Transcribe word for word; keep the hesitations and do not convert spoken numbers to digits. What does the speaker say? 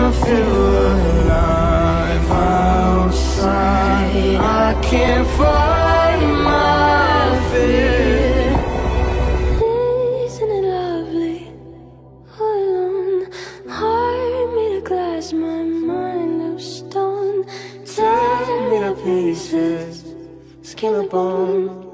feel alive outside. I can't fight my fear. Isn't it lovely? All alone, heart made of glass, my mind of stone. Tear me to pieces, skin and bone.